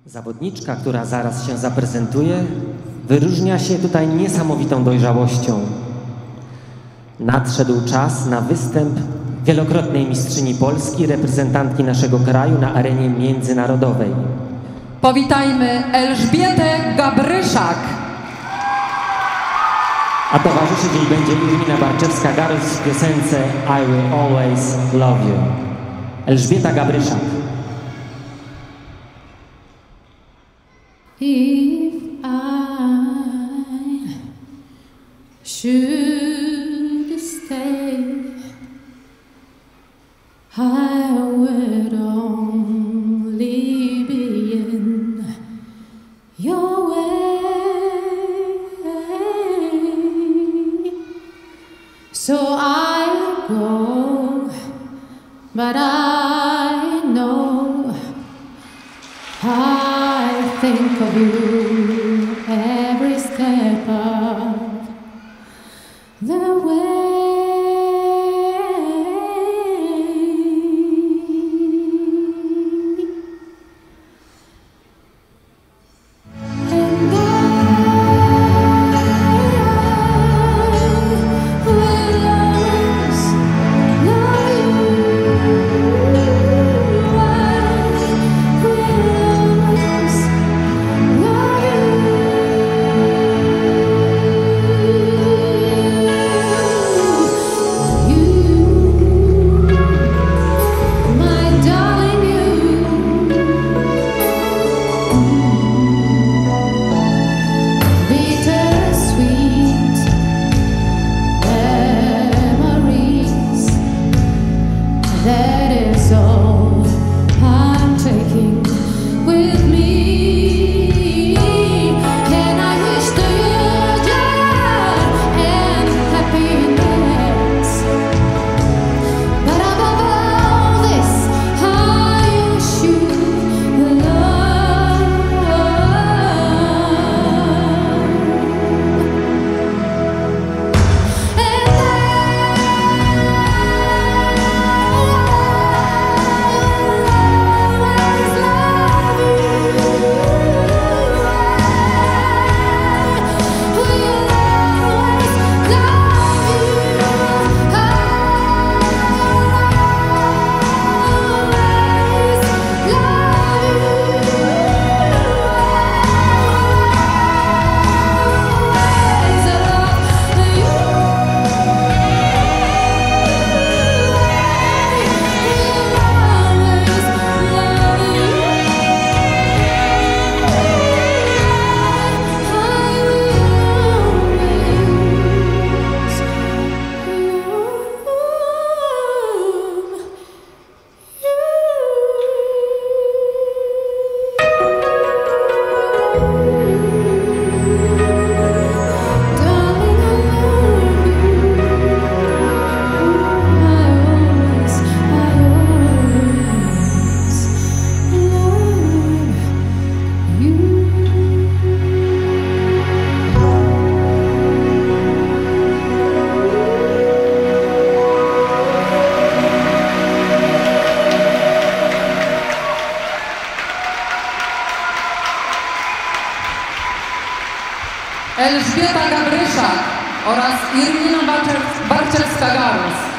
Zawodniczka, która zaraz się zaprezentuje, wyróżnia się tutaj niesamowitą dojrzałością. Nadszedł czas na występ wielokrotnej mistrzyni Polski, reprezentantki naszego kraju na arenie międzynarodowej. Powitajmy Elżbietę Gabryszak. A towarzyszyć jej będzie Irmina Barczewska-Garus w piosence I Will Always Love You. Elżbieta Gabryszak. If I should stay, I would only be in your way. So I'll go, but I know I think of you every step of the way. And I will always love you. That is all I'm taking with me, and I wish to you joy and happiness. But above all this, I wish you love. Elżbieta Gabryszak oraz Irmina Barczewska-Garus.